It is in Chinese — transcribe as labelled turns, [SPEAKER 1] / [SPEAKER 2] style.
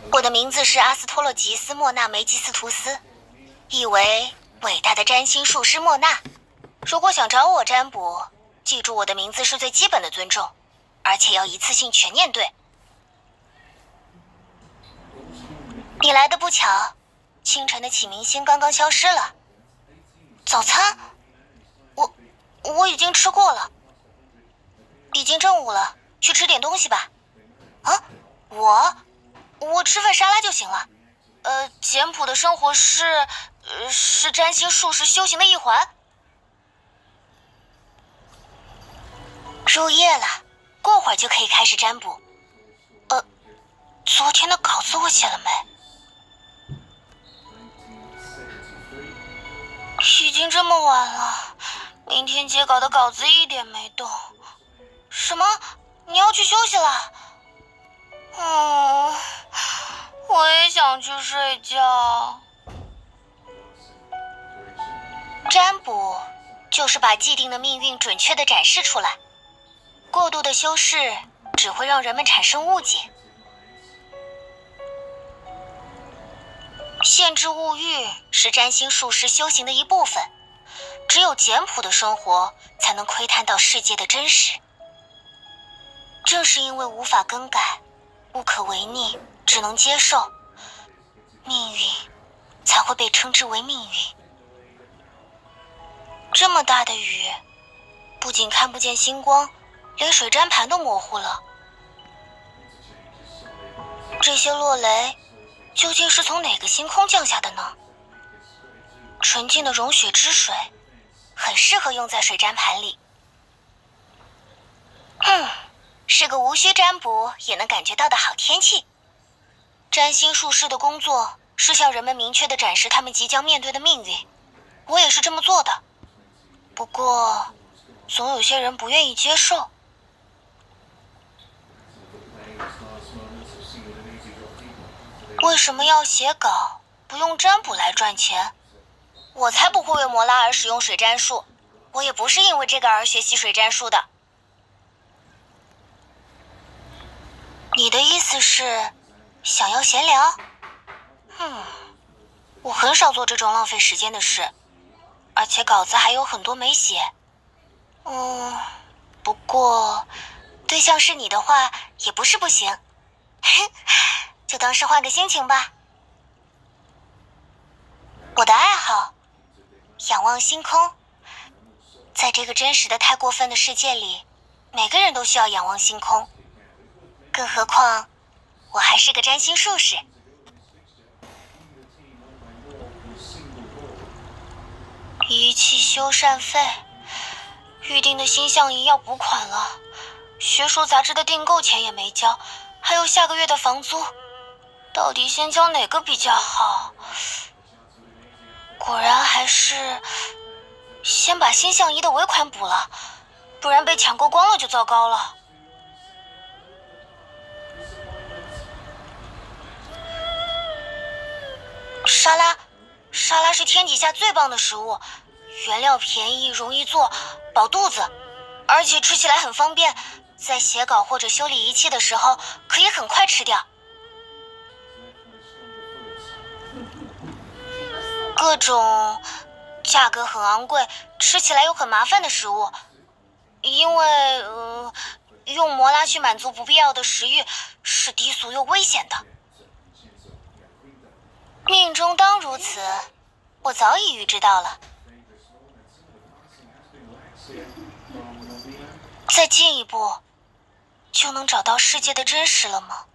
[SPEAKER 1] 我的名字是阿斯托洛吉斯·莫纳梅基斯图斯，意为伟大的占星术师莫纳。如果想找我占卜，记住我的名字是最基本的尊重，而且要一次性全念对。你来的不巧，清晨的启明星刚刚消失了。早餐，我已经吃过了。已经正午了，去吃点东西吧。啊，我吃份沙拉就行了。简朴的生活是占星术士修行的一环。入夜了，过会儿就可以开始占卜。昨天的稿子我写了没？已经这么晚了，明天截稿的稿子一点没动。什么？你要去休息了？我也想去睡觉。占卜就是把既定的命运准确地展示出来，过度的修饰只会让人们产生误解。限制物欲是占星术士修行的一部分，只有简朴的生活才能窥探到世界的真实。正是因为无法更改，无可违逆，只能接受，命运才会被称之为命运。这么大的雨，不仅看不见星光，连水占盘都模糊了。这些落雷究竟是从哪个星空降下的呢？纯净的融雪之水很适合用在水占盘里。是个无需占卜也能感觉到的好天气。占星术士的工作是向人们明确地展示他们即将面对的命运，我也是这么做的。不过，总有些人不愿意接受。为什么要写稿，不用占卜来赚钱？我才不会为摩拉而使用水占术，我也不是因为这个而学习水占术的。你的意思是想要闲聊？我很少做这种浪费时间的事，而且稿子还有很多没写。不过对象是你的话也不是不行。就当是换个心情吧。我的爱好，仰望星空。在这个真实的太过分的世界里，每个人都需要仰望星空。更何况，我还是个占星术士。仪器修缮费，预定的星象仪要补款了，学术杂志的订购钱也没交，还有下个月的房租，到底先交哪个比较好？果然还是先把星象仪的尾款补了，不然被抢购光了就糟糕了。沙拉是天底下最棒的食物，原料便宜，容易做，饱肚子，而且吃起来很方便，在写稿或者修理仪器的时候可以很快吃掉。各种价格很昂贵，吃起来又很麻烦的食物，因为用摩拉去满足不必要的食欲是低俗又危险的。命中当如此，我早已预知到了。再进一步，就能找到世界的真实了吗？